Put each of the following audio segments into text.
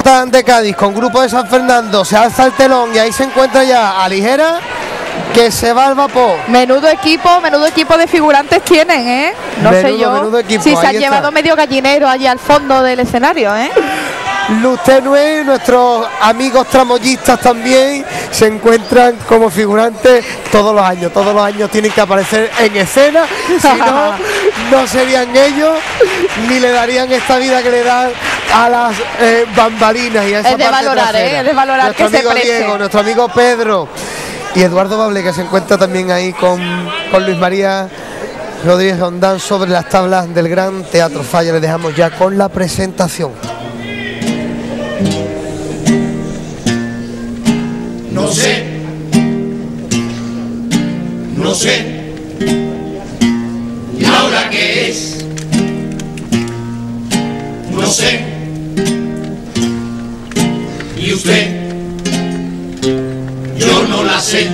Cota de Cádiz con Grupo de San Fernando, se alza el telón y ahí se encuentra ya Aligera, que se va al vapor. Menudo equipo de figurantes tienen, ¿eh? No sé yo si se han llevado medio gallinero allí al fondo del escenario, ¿eh? Luz tenue, nuestros amigos tramoyistas también se encuentran como figurantes todos los años tienen que aparecer en escena, si no, no serían ellos, ni le darían esta vida que le dan a las bambalinas y a esa es de parte valorar, trasera. Es de valorar nuestro que amigo se preste. Diego, nuestro amigo Pedro y Eduardo Bable, que se encuentra también ahí con Luis María Rodríguez Rondán sobre las tablas del Gran Teatro Falla. Le dejamos ya con la presentación. No sé, ¿y ahora qué es? No sé, y usted, yo no la sé,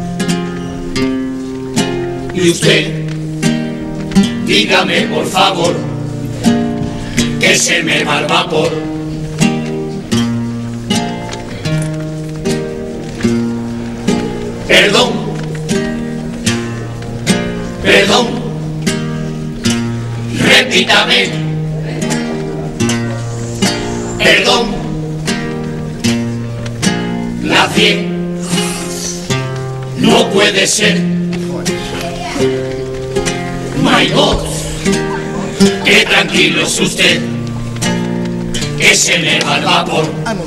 y usted, dígame por favor, que se me va el vapor. Perdón, repítame. Perdón, la 100 no puede ser. My God, qué tranquilo es usted, que se me va el vapor.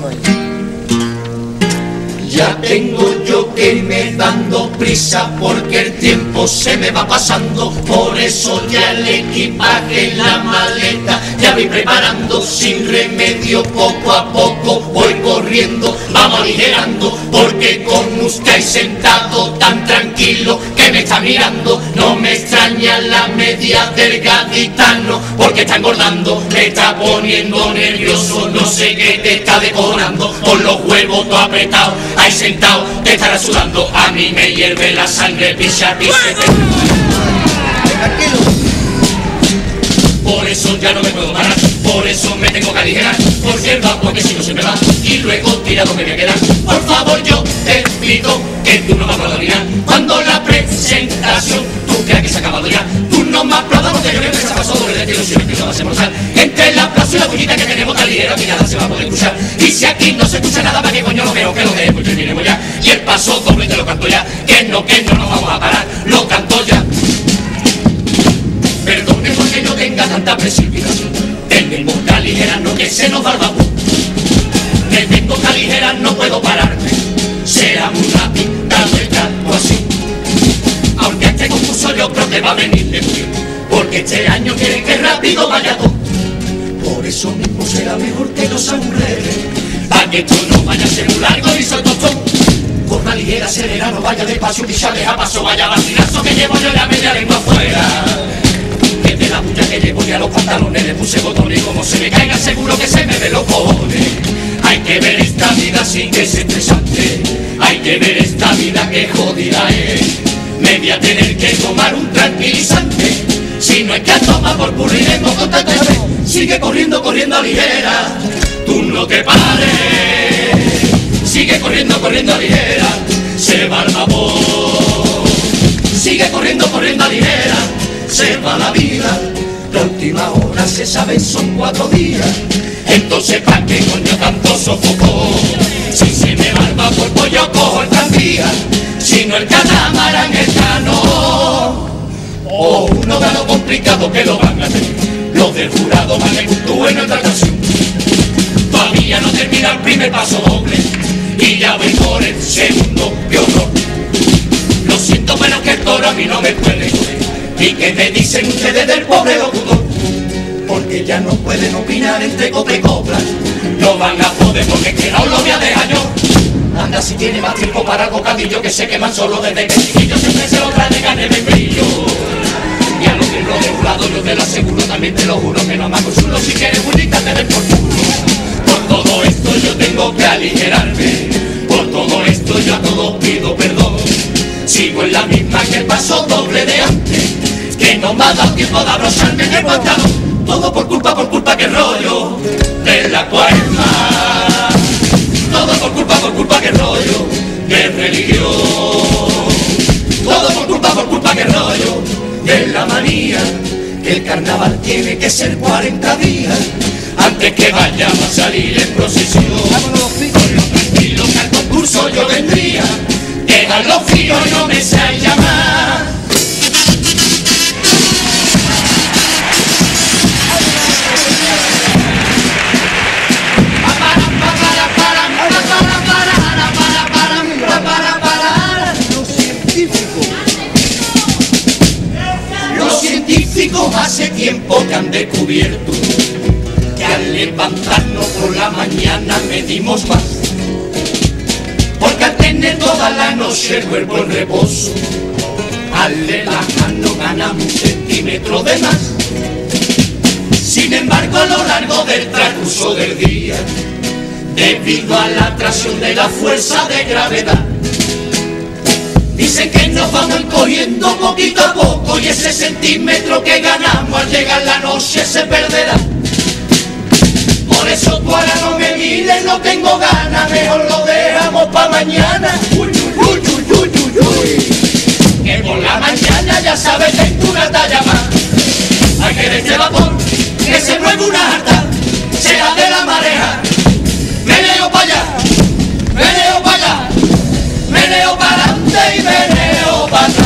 Ya tengo yo que irme dando prisa porque el tiempo se me va pasando. Por eso ya el equipaje en la maleta ya voy preparando. Sin remedio poco a poco voy corriendo, vamos aligerando. Porque con usted ahí sentado tan tranquilo que me está mirando. No me extraña la media del gaditano porque está engordando. Me está poniendo nervioso, no sé qué te está decorando. Con los huevos todo apretado, ahí sentado, te estará sudando. A mí me hierve la sangre, picha, picha. Por eso ya no me puedo parar, por eso me tengo que aligerar. Porque el vapor que si no se me va y luego tirado me voy a quedar. Por favor yo te pido que tú no me aplaudas. Cuando la presentación tú creas que se ha acabado ya, tú no me aplaudas porque yo creo que se ha pasado doble de tiro. Si no va a ser mortal, entre el aplauso y la bullita que tenemos tan ligera que nada se va a poder escuchar. Y si aquí no se escucha nada, ¿para qué coño lo veo? Que lo dejemos y terminemos ya. Y el paso doble te lo canto ya, que no nos vamos a parar, lo canto ya. Perdone porque no tenga tanta precipitación. Tenemos que aligerarnos que se nos va el vapor. Que tengo que aligerar, no puedo pararme. Será muy rápido el canto así. Aunque a este concurso yo creo que va a venir de muy bien, porque este año quieren que rápido vaya todo. Por eso mismo será mejor que nos aburremos, para que esto no vaya a ser muy largo y soy tostón. Corra ligera, acelera, no vaya despacio, que ya deja paso, vaya vacinazo que llevo yo la media lengua afuera. Que de la bulla que llevo ya los pantalones le puse botones y como se me caiga seguro que se me ve los cojones. Hay que ver esta vida sin que es estresante, hay que ver esta vida que jodida es. Me voy a tener que tomar un tranquilizante, si no hay que tomar por curriremos con tanto estrés. Sigue corriendo, corriendo ligera, tú no te pares. Sigue corriendo, corriendo ligera, se va el vapor. Sigue corriendo, corriendo ligera, se va la vida. La última hora se sabe son 4 días. Entonces ¿pa' qué coño tanto sofocó? Si se me va el vapor pues yo cojo el tranvía, si no el catamarán el cano. O uno de lo complicado que lo van a tener los del jurado van a gustó en otra ocasión. Todavía no termina el primer paso doble y ya voy por el segundo, qué horror. Lo siento pero que el toro a mí no me puede coger. ¿Y qué me dicen ustedes del pobre locutor? Porque ya no pueden opinar entre copa y copla. No van a poder porque que no lo voy a dejar yo. Anda si tiene más tiempo para el bocadillo que se queman solo desde que chiquillo siempre se lo traen de carne de brillo. Y a los miembros de jurado yo te lo aseguro, también te lo juro que no amago chulo. Si quieres bonita te den por culo. Por todo esto yo tengo que aligerarme, por todo esto yo a todos pido perdón. Sigo en la misma que el paso doble de antes, que no me ha dado tiempo de abrocharme en el pantalón. Todo por culpa que rollo de la cuaresma. religión. Todo por culpa que rollo de la manía, que el carnaval tiene que ser 40 días antes que vayamos a salir en procesión. Tranquilo que al concurso yo vendría, dejar los fríos y no me sé llamar. Los científicos hace tiempo que han descubierto que al levantarnos por la mañana medimos más, porque al tener toda la noche el cuerpo en reposo, al relajarnos ganamos 1 centímetro de más. Sin embargo, a lo largo del transcurso del día, debido a la atracción de la fuerza de gravedad, dicen que nos vamos encogiendo poquito a poco y ese centímetro que ganamos al llegar la noche se perderá. Por eso tú ahora no me mires, no tengo ganas, mejor lo dejamos pa' mañana. Uy, uy, uy, uy, uy, uy, uy. Que por la mañana ya sabes, tengo una talla más. Hay que de este vapor que se mueve una jarta, será de la mareja. Meneo pa' allá, meneo pa' allá, meneo pa' adelante y meneo pa' atrás.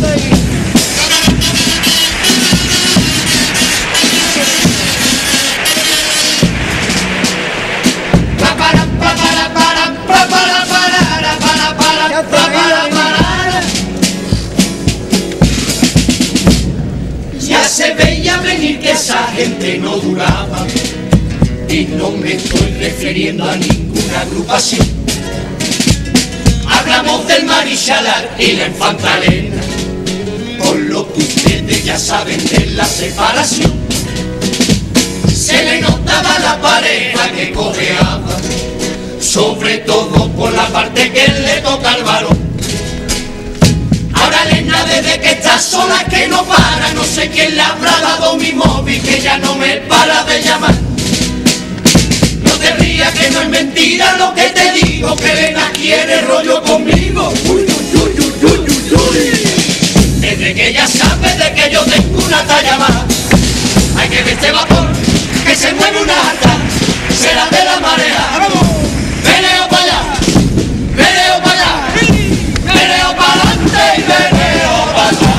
Ya se veía venir que esa gente no duraba, y no me estoy refiriendo a ninguna agrupación. Hablamos del Marichalar y la Infanta Elena, por lo que ustedes ya saben de la separación. Se le notaba la pareja que cojeaba, sobre todo por la parte que le toca al varón. Ahora Elena desde que está sola que no para, no sé quién le habrá dado mi móvil que ya no me para de llamar. No te rías que no es mentira lo que te digo, que Elena quiere rollo conmigo. Uy, uy, uy, uy, uy, uy, uy. Desde que ella sabe de que yo tengo una talla más, hay que ver este vapor que se mueve una alta, será de la marea. Meneo para allá, meneo para allá, meneo para adelante y meneo para atrás.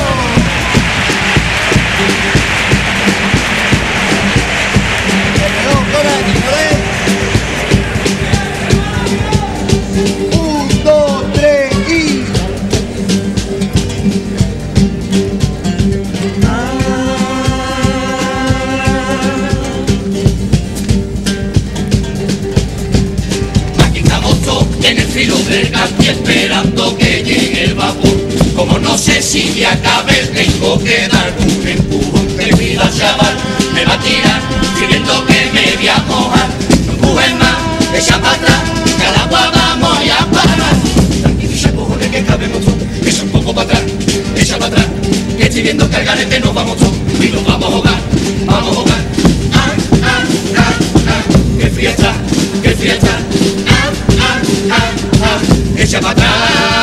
Y esperando que llegue el vapor, como no sé si me acabe, tengo que dar un empujón que vida chaval me va a tirar, pidiendo que me voy a mojar. No empujes más, echa para atrás, que al agua vamos a parar. Tranquiliza cojones que cabemos todos, que es un poco para atrás, echa para atrás, que estoy viendo que al garete nos vamos todos y nos vamos a jugar, vamos a jugar. Ah, ah, ah, ah, que fiesta, que fiesta. Echa para atrás.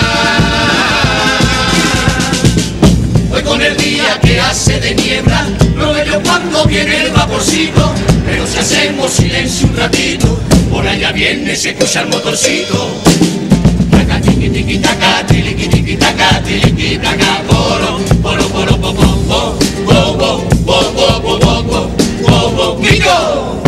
Hoy con el día que hace de niebla, no veo cuando viene el vaporcito, pero si hacemos silencio un ratito, por allá viene, se escucha el motorcito. Taca tiqui tiqui taca, tiliqui tiqui taca, tiliqui taca, poro, poro, poro, po, po, po, po, po, po, po, po, po, po, po, ¡Mico!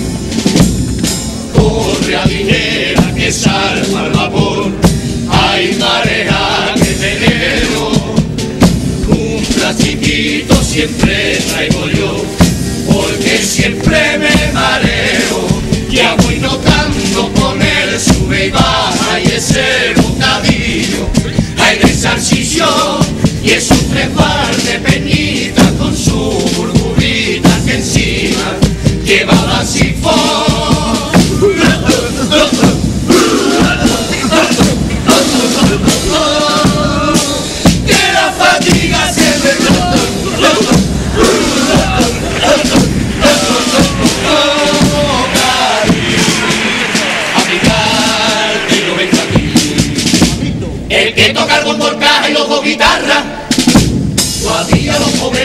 Corre a ligera que salva el vapor, hay marea que tenemos, un plastiquito siempre traigo yo, porque siempre me mareo, ya voy notando con él sube y baja y ese bocadillo, hay de salchicho y esos 3 par de peñitas con su burbujita que encima llevaba sifón. Que la fatiga se me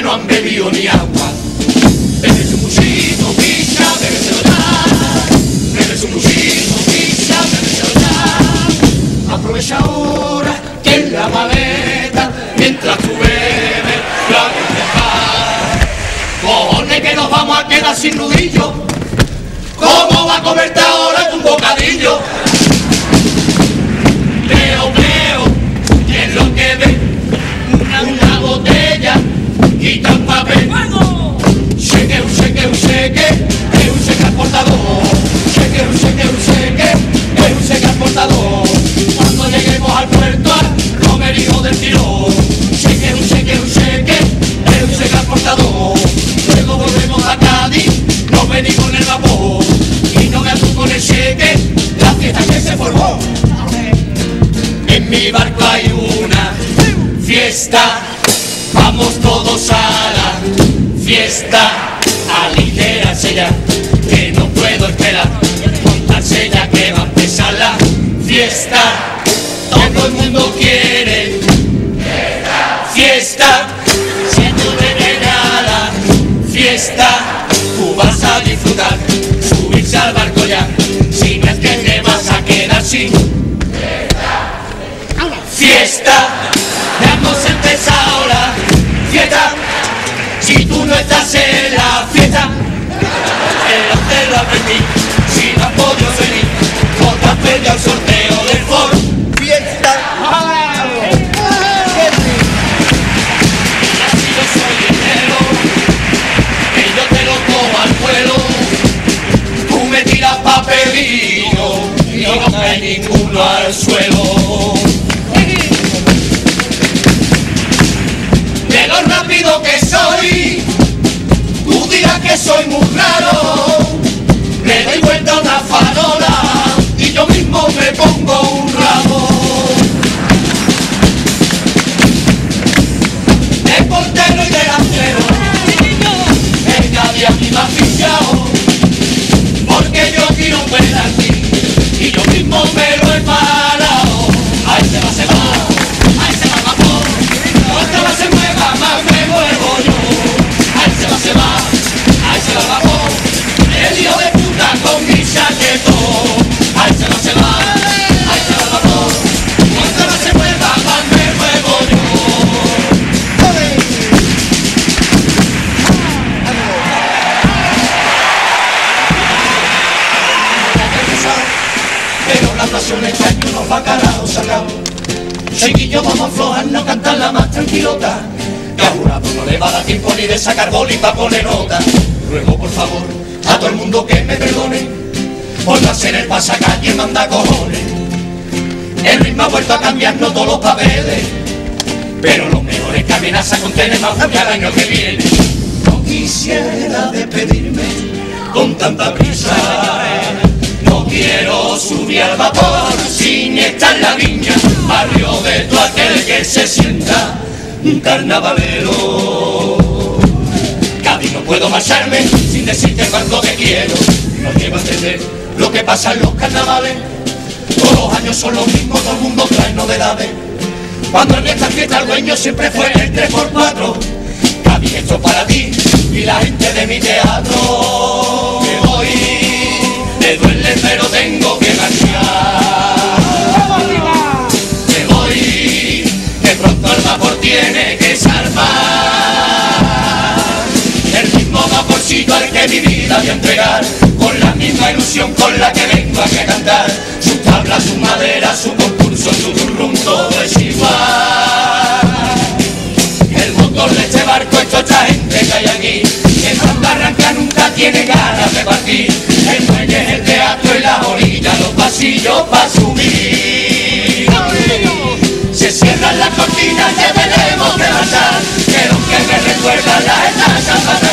no han bebido ni agua. Bebes un musito, pisa, bebeselo ya. Bebes un musito, pisa, bebeselo ya. Aprovecha ahora que en la maleta, mientras tú bebes, la dejar. Cojones que nos vamos a quedar sin nudillo. ¿Cómo va a comerte ahora un bocadillo? Veo, que es lo que ve, una botella y tan papel. Cheque, un cheque transportador. Cheque, un cheque transportador. Cuando lleguemos al puerto, al romerío del tirón. Cheque, un cheque transportador. Luego volvemos a Cádiz, nos venimos en el vapor. Y no veas tú con el cheque, la fiesta que se formó. En mi barco hay una fiesta, vamos todos a la fiesta. Aligérase ya, que no puedo esperar. Montarse ya que va a empezar la fiesta. Todo el mundo quiere fiesta. Si tú vienes a la fiesta, tú vas a disfrutar. Subirse al barco ya, si no es que te vas a quedar sin fiesta. Ya hemos empezado la fiesta. Si tú no estás en la fiesta, te lo aprendí. Si no has podido venir, no te has perdido el sorteo del foro. Fiesta. Y así yo soy dinero, que yo te lo cojo al vuelo. Tú me tiras papelito y no cae ninguno al suelo. De lo rápido que soy, tú dirás que soy muy raro. Me doy vuelta a una farola y yo mismo me pongo un ramo. De portero y delantero, el nadie aquí me ha fichado, porque yo tiro un penalti y yo mismo me lo he parado. Ahí se va, ahí se va el vapor. Cuanto más se mueva, más me muevo yo. Ahí se va, ahí se va el vapor. El hijo de puta con mi chaquetón. Ahí se va, ahí se va el vapor. Cuanto más se mueva, más me muevo yo. Pero la pasión está en unos bacalaos sacados. Chiquillos, vamos a aflojarnos, cantarla más tranquilota. Que a jurado no le va a dar tiempo ni de sacar boli pa' poner nota. Ruego por favor a todo el mundo que me perdone por no hacer el pasacalle manda cojones. El ritmo ha vuelto a cambiarnos todos los papeles, pero lo mejor es que amenaza con tener más bulla el año que viene. No quisiera despedirme con tanta prisa. No quiero subir al vapor sin estar en la viña, barrio de todo aquel que se sienta un carnavalero. Cádiz, no puedo marcharme sin decirte cuánto te quiero. No llego a entender lo que pasa en los carnavales. Todos los años son los mismos, todo el mundo trae novedades. Cuando en esta fiesta el dueño siempre fue el 3x4. Cádiz, esto para ti y la gente de mi teatro. Me voy, me duele pero tengo que marchar. Me voy, que pronto el vapor tiene que salvar. El mismo vaporcito al que mi vida voy a entregar, con la misma ilusión con la que vengo a cantar. Su tabla, su madera, su concurso, su turrum, todo es igual. El motor de este barco es toda esta gente que hay aquí, que cuando arranca nunca tiene ganas de partir. El muelle es el teatro y la orilla, los pasillos pa' subir. Se cierran las cortinas, ya tenemos que marchar, que lo que me recuerda la estancia.